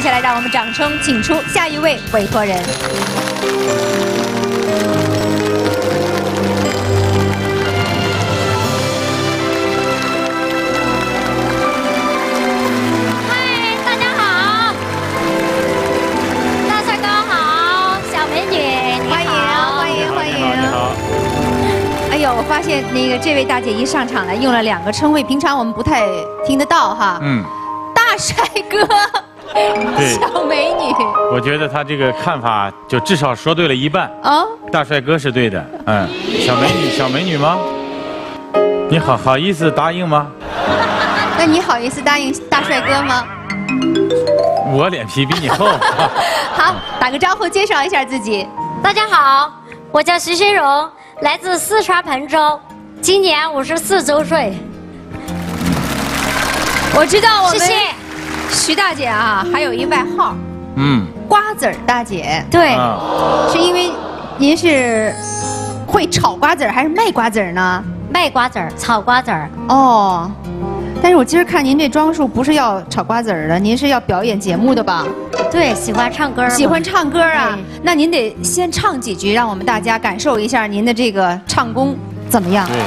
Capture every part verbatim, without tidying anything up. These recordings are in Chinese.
下来，让我们掌声请出下一位委托人。 嗨，大家好，大帅哥好，小美女， 欢迎欢迎欢迎！ 你好。 哎呦，我发现那个这位大姐一上场来用了两个称谓，平常我们不太听得到哈。 嗯。 大帅哥，小美女。 我觉得他这个看法就至少说对了一半。哦。大帅哥是对的，嗯。小美女，小美女吗？你好好意思答应吗？ 那你好意思答应大帅哥吗？ 我脸皮比你厚。 好，打个招呼，介绍一下自己。 大家好，我叫徐新荣，来自四川彭州，今年五十四周岁。 我知道我们谢谢徐大姐啊，还有一外号，嗯，瓜子儿大姐。 对， 是因为您是会炒瓜子儿还是卖瓜子儿呢？ 卖瓜子儿，炒瓜子儿。 哦，但是我今儿看您这装束不是要炒瓜子儿的，您是要表演节目的吧？ 对，喜欢唱歌。 喜欢唱歌啊？那您得先唱几句，让我们大家感受一下您的这个唱功怎么样？ 对。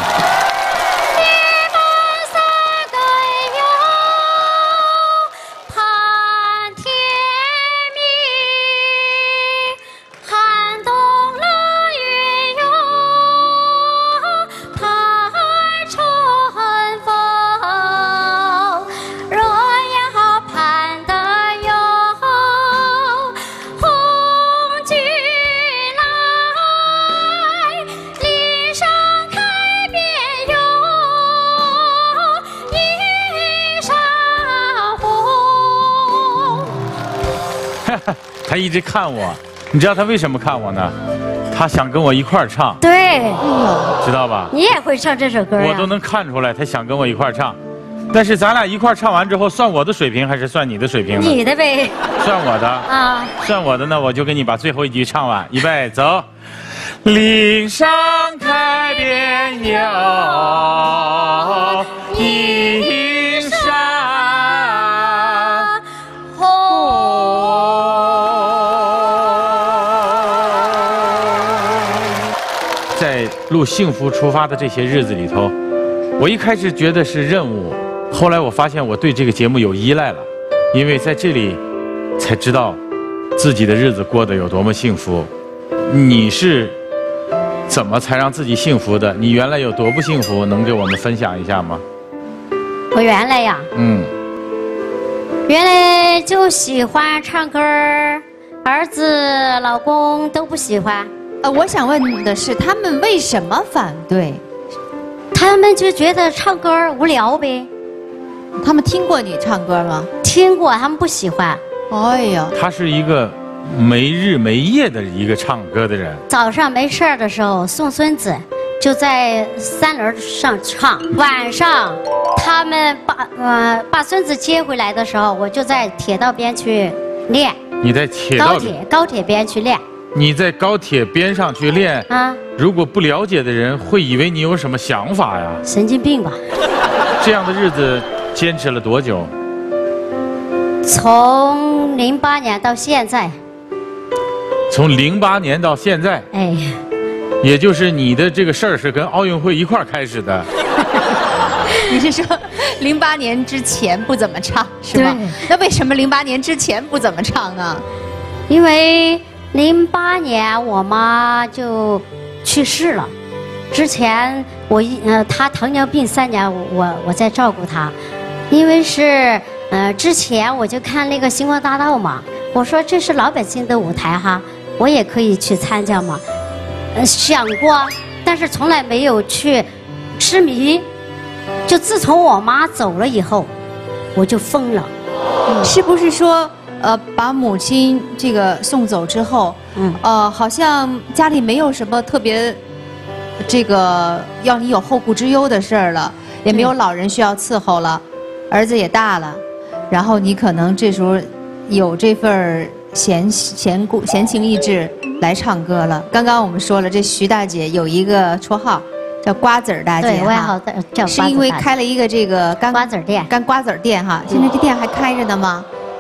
他一直看我，你知道他为什么看我呢？他想跟我一块儿唱。 对， 知道吧？ 你也会唱这首歌呀？ 我都能看出来，他想跟我一块儿唱。但是咱俩一块儿唱完之后，算我的水平还是算你的水平呢？ 你的呗。 算我的啊。算我的呢，我就跟你把最后一句唱完。预备，走。岭上开遍有一山红。在录《幸福出发》的这些日子里头，我一开始觉得是任务，后来我发现我对这个节目有依赖了，因为在这里才知道自己的日子过得有多么幸福。你是怎么才让自己幸福的？你原来有多不幸福？能给我们分享一下吗？ 我原来呀，嗯，原来就喜欢唱歌，儿子、老公都不喜欢。 呃，我想问的是，他们为什么反对？ 他们就觉得唱歌无聊呗。 他们听过你唱歌吗？ 听过，他们不喜欢。 哎呀， 他是一个没日没夜的一个唱歌的人。 早上没事儿的时候送孙子，就在三轮上唱。晚上他们把呃把孙子接回来的时候，我就在铁道边去练。 你在铁道高铁高铁边去练。 你在高铁边上去练啊？如果不了解的人会以为你有什么想法呀？ 神经病吧！ 这样的日子坚持了多久？ 从零八年到现在。 从零八年到现在，哎，也就是你的这个事儿是跟奥运会一块儿开始的。 你是说零八年之前不怎么唱是吗？那为什么零八年之前不怎么唱啊？ 因为零八年我妈就去世了，之前我一呃她糖尿病三年，我我我在照顾她，因为是呃之前我就看那个星光大道嘛，我说这是老百姓的舞台哈，我也可以去参加嘛，呃想过，但是从来没有去痴迷，就自从我妈走了以后，我就疯了。 嗯、是不是说？呃，把母亲这个送走之后，嗯，呃，好像家里没有什么特别，这个要你有后顾之忧的事儿了，也没有老人需要伺候了，儿子也大了，然后你可能这时候有这份闲闲顾闲情逸致来唱歌了。刚刚我们说了，这徐大姐有一个绰号叫瓜子儿大姐， 对，外号叫瓜子儿大姐， 是因为开了一个这个干瓜子儿店， 干瓜子儿店哈。现在这店还开着呢吗？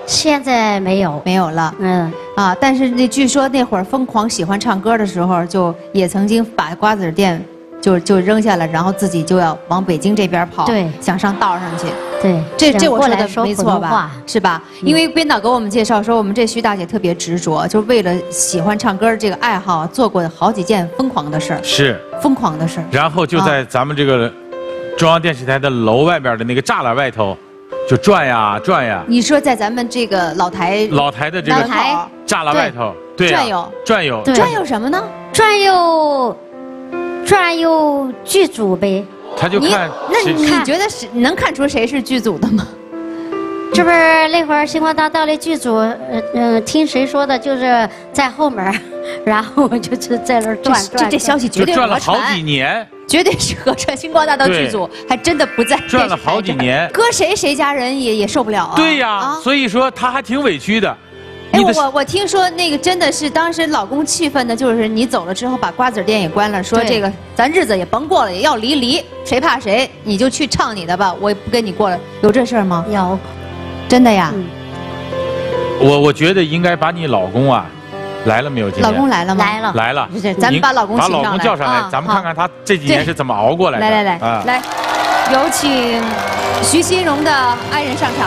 现在没有， 没有了。 嗯， 啊，但是那据说那会儿疯狂喜欢唱歌的时候，就也曾经把瓜子店就就扔下了，然后自己就要往北京这边跑， 对， 想上道上去。 对， 这这我说的说没错吧？是吧？ 嗯、 因为编导给我们介绍说，我们这徐大姐特别执着，就为了喜欢唱歌这个爱好，做过好几件疯狂的事儿。 是疯狂的事儿。 然后就在咱们这个中央电视台的楼外边的那个栅栏外头。就转呀转呀！ 你说在咱们这个老台老台的这个栅栏外头，对， 转悠转悠转悠什么呢？ 转悠转悠剧组呗。 他就看， 那你觉得是能看出谁是剧组的吗？ 这不是那会儿星光大道的剧组，呃呃，听谁说的，就是在后门，然后就是在那儿转转。 这这消息绝对转了好几年。 绝对是合传星光大道剧组，还真的不在。 转了好几年， 搁谁谁家人也也受不了啊。 对呀，啊、所以说他还挺委屈的。 哎，我我听说那个真的是当时老公气愤的，就是你走了之后把瓜子店也关了，说这个咱日子也甭过了，也要离离，谁怕谁，你就去唱你的吧，我也不跟你过了。有这事儿吗？ 有， 真的呀。 嗯、 我我觉得应该把你老公啊。来了没有？今天老公来了吗？ 来了， 来了。 咱们把老公把老公叫上来，咱们看看他这几年是怎么熬过来的。 来来来，来，有请徐新荣的爱人上场。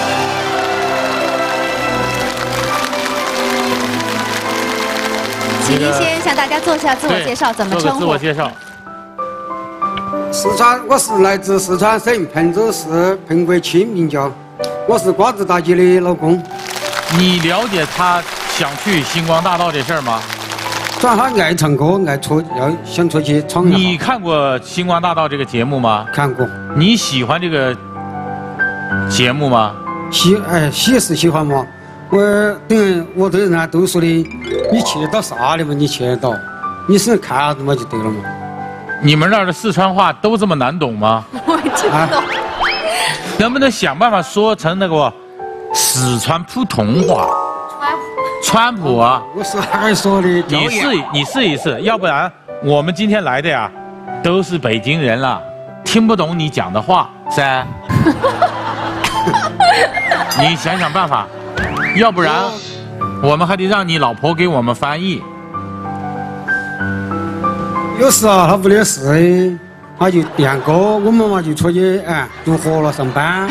请您先向大家做下自我介绍，怎么称呼？ 自我介绍。 四川，我是来自四川省彭州市彭国区名叫，我是瓜子大姐的老公。 你了解他？想去星光大道这事儿吗？ 主要他爱唱歌，爱出要想出去闯。 你看过星光大道这个节目吗？ 看过。 你喜欢这个节目吗？ 喜哎喜是喜欢嘛。我等我对人家都说的，你去到啥的嘛？你去到，你是看啥子嘛就对了嘛。 你们那儿的四川话都这么难懂吗？ 我听不懂。 能不能想办法说成那个四川普通话？川普啊， 我是还说的， 你试你试一试，要不然我们今天来的呀，都是北京人了，听不懂你讲的话噻。你想想办法，要不然我们还得让你老婆给我们翻译。 有时啊，他没得事，他就练歌，我们嘛就出去哎做活了上班。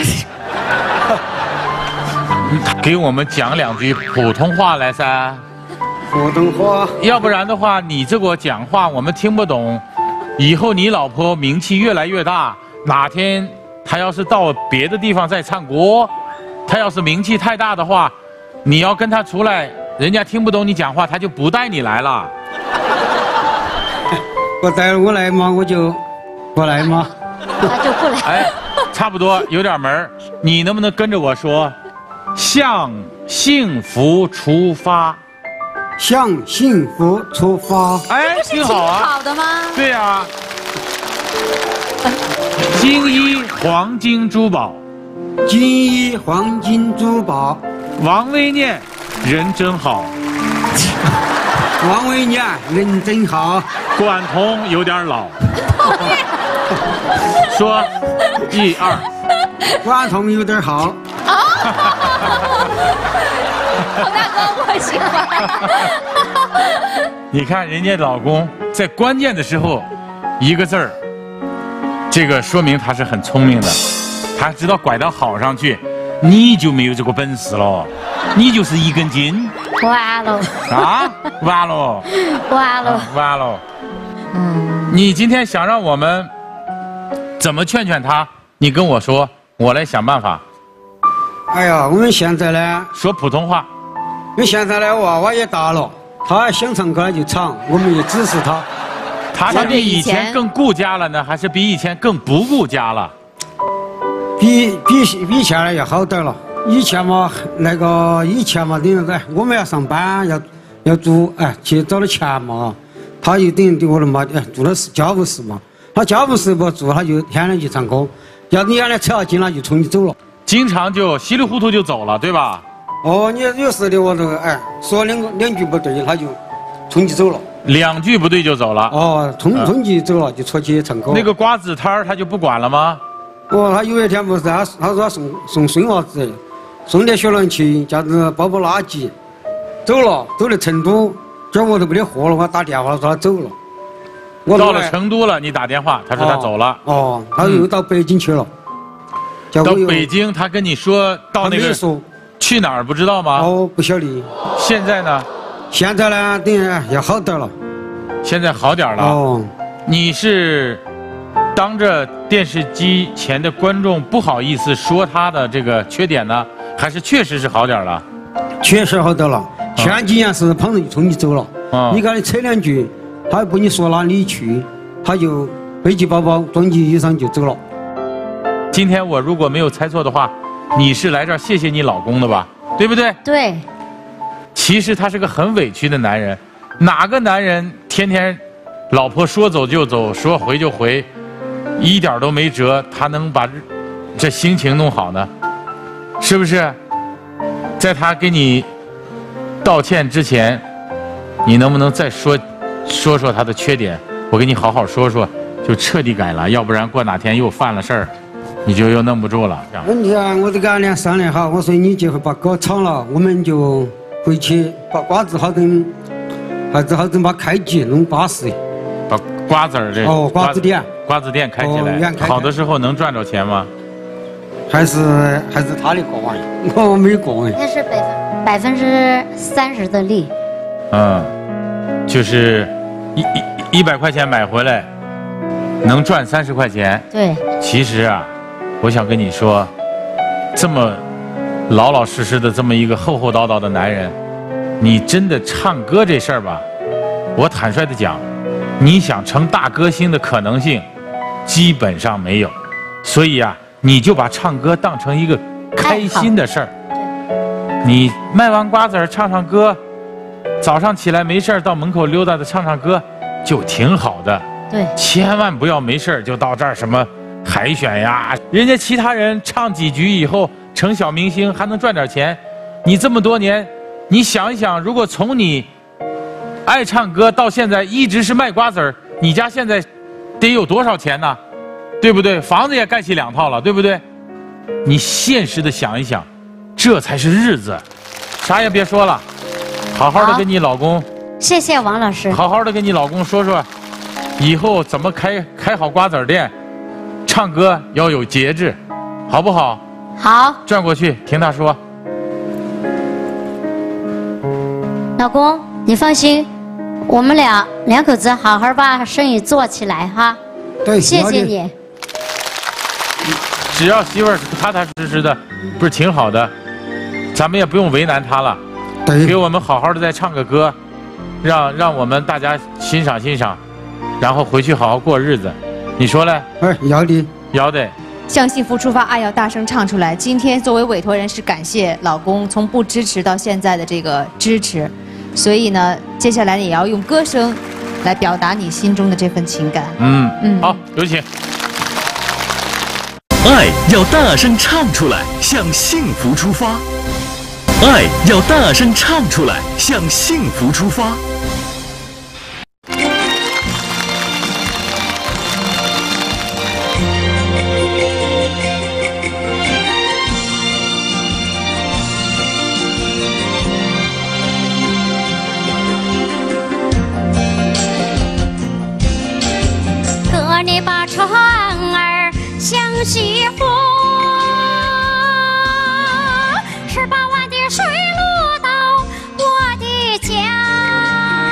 给我们讲两句普通话来噻， 普通话。 要不然的话，你这给我讲话我们听不懂。以后你老婆名气越来越大，哪天她要是到别的地方再唱歌，她要是名气太大的话，你要跟她出来，人家听不懂你讲话，她就不带你来了。 不带我来嘛，我就不来嘛。 他就不来。 哎，差不多有点门儿，你能不能跟着我说？向幸福出发， 向幸福出发。 哎，挺好啊， 挺好的吗？ 对呀、啊。金衣黄金珠宝， 金衣黄金珠宝。 王维念，人真好。 王维念，人真好。 管彤有点老。说，一二。 管彤有点好。 大哥，我喜欢。 你看人家老公在关键的时候，一个字儿，这个说明他是很聪明的，他知道拐到好上去，你就没有这个本事了，你就是一根筋。 完了。 啊，完了。 完了。 完了。嗯，你今天想让我们怎么劝劝他？你跟我说，我来想办法。 哎呀，我们现在呢， 说普通话。 因为现在呢，娃娃也大了，他想唱歌就唱，我们也支持他。 他是比以前更顾家了呢，还是比以前更不顾家了？ 比比比以前呢要好点了。以前嘛，那个以前嘛，等于在我们要上班，要要做哎去找点钱嘛，他就等于对我的嘛，哎做的是家务事嘛。他家务事不做，他就天天去唱歌。要你原来扯筋了，就冲你走了。 经常就稀里糊涂就走了，对吧？ 哦，你有时的我都哎说两个两句不对，他就冲击走了。 两句不对就走了。 哦，冲冲击走了，就出去唱歌。 那个瓜子摊儿他就不管了吗？ 哦，他有一天不是他他说他送送孙娃子， 送点小人去，叫子包包垃圾，走了，走到成都，叫我都没得货了，我打电话说他走了。我到了成都了，你打电话，他说他走了。 哦，他又到北京去了。 到北京，他跟你说到那个去哪儿不知道吗？ 哦，不晓得。 现在呢？ 现在呢，等于要好点了。 现在好点了。哦。你是当着电视机前的观众不好意思说他的这个缺点呢，还是确实是好点了？ 确实好点了。前几年是旁人冲你走了，你跟他扯两句，他也不跟你说哪里去，他就背起包包装起衣裳就走了。 今天我如果没有猜错的话，你是来这儿谢谢你老公的吧？对不对？ 对。 其实他是个很委屈的男人，哪个男人天天老婆说走就走，说回就回，一点都没辙，他能把这心情弄好呢？是不是？在他给你道歉之前，你能不能再说说说他的缺点？我给你好好说说，就彻底改了，要不然过哪天又犯了事儿，你就又弄不住了。 问题啊，我就跟俺俩商量好，我说你就把锅炒了，我们就回去把瓜子好等，还是好等把开机弄巴适。 把瓜子儿这哦瓜子店瓜子店开起来，哦、好的时候能赚着钱吗？ 还是还是他的个玩意，我没个哎。 那是百分百分之三十的利。 嗯，就是一一一百块钱买回来，能赚三十块钱。 对。 其实啊，我想跟你说，这么老老实实的这么一个厚厚道道的男人，你真的唱歌这事儿吧，我坦率的讲，你想成大歌星的可能性基本上没有。所以啊，你就把唱歌当成一个开心的事儿。你卖完瓜子儿唱唱歌，早上起来没事儿到门口溜达的唱唱歌，就挺好的。 对， 千万不要没事儿就到这儿什么海选呀，人家其他人唱几局以后成小明星还能赚点钱，你这么多年，你想一想，如果从你爱唱歌到现在一直是卖瓜子儿，你家现在得有多少钱呢？对不对？房子也盖起两套了，对不对？你现实的想一想，这才是日子。啥也别说了，好好的跟你老公。 谢谢王老师。 好好的跟你老公说说，以后怎么开开好瓜子店，唱歌要有节制，好不好？ 好。 转过去听他说。 老公，你放心，我们俩两口子好好把生意做起来哈。 对， 谢谢你。 只要媳妇儿踏踏实实的，不是挺好的，咱们也不用为难她了。 对， 给我们好好的再唱个歌，让让我们大家欣赏欣赏，然后回去好好过日子。你说嘞？ 哎，要的， 要的。 向幸福出发，爱要大声唱出来。今天作为委托人是感谢老公从不支持到现在的这个支持，所以呢，接下来也要用歌声来表达你心中的这份情感。 嗯嗯，好，有请。 爱要大声唱出来，向幸福出发。爱要大声唱出来，向幸福出发。 哥，你把船儿向西划，十八万的水路到我的家。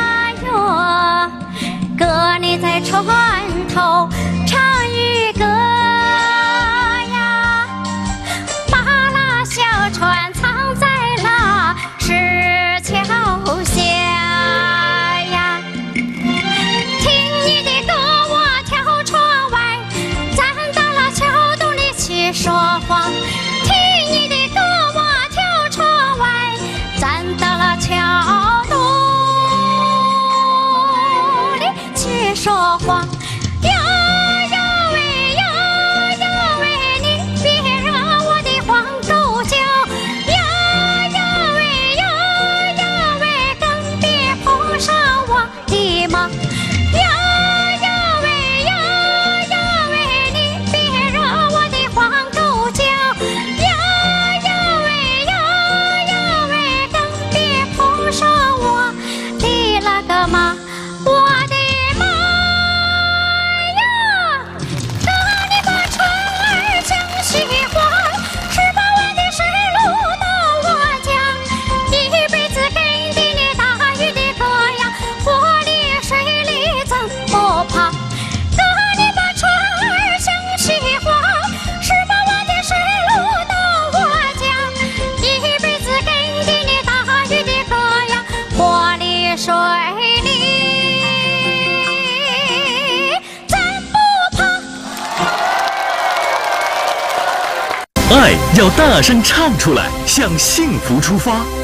爱要大声唱出来，向幸福出发。